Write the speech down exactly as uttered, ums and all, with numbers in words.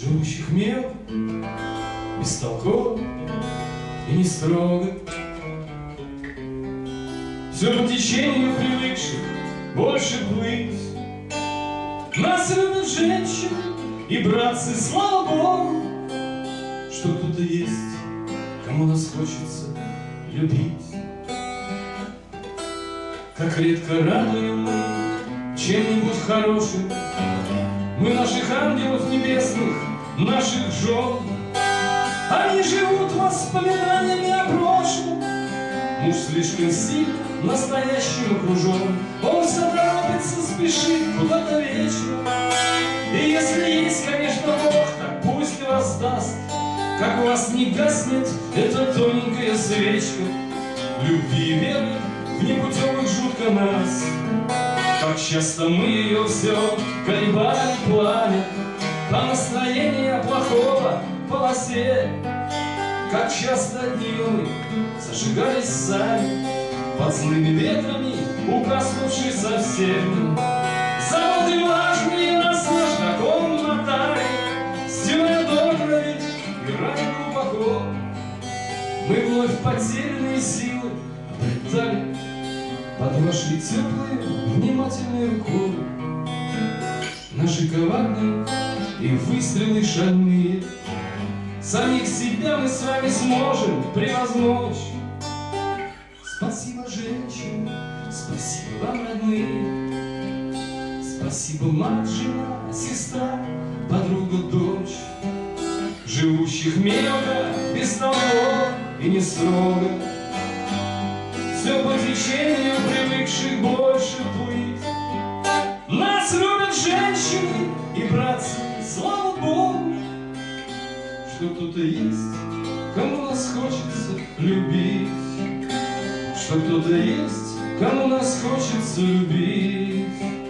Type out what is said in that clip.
живущих мелко, бестолково и не строго. Все по течению привыкших больше плыть. Нас любят женщины и братцы, слава Богу, что кто-то есть, кому нас хочется любить. Как редко радуем мы чем-нибудь хорошим мы наших ангелов небесных, наших жен. Они живут воспоминаниями о прошлом. Муж слишком сильно настоящим окружен. Он все торопится, спешит куда-то вечно. И если есть, конечно, Бог, так пусть и воздаст. Как у вас не гаснет эта тоненькая свечка любви и веры в непутевых жутко нас. Как часто мы ее все колебали пламя по настроению плохого полосе. Как часто дни мы зажигались сами под злыми ветрами, угаснувшие совсем. Заводы важные нас наждаком мотали, стены добрые и раны глубоко. Мы вновь потерянные силы обретали под вашей теплой, внимательной рукой. Наши коварные и выстрелы шальные, самих себя мы с вами сможем превозмочь. Спасибо, женщины, спасибо вам, родные. Спасибо, мать, жена, сестра, подруга, дочь. Живущих мелко, бестолково и не строго. Все по течению привыкших больше плыть. Нас любят женщины и братцы, слава Богу, что кто-то есть, кому нас хочется любить. Что кто-то есть, кому нас хочется любить.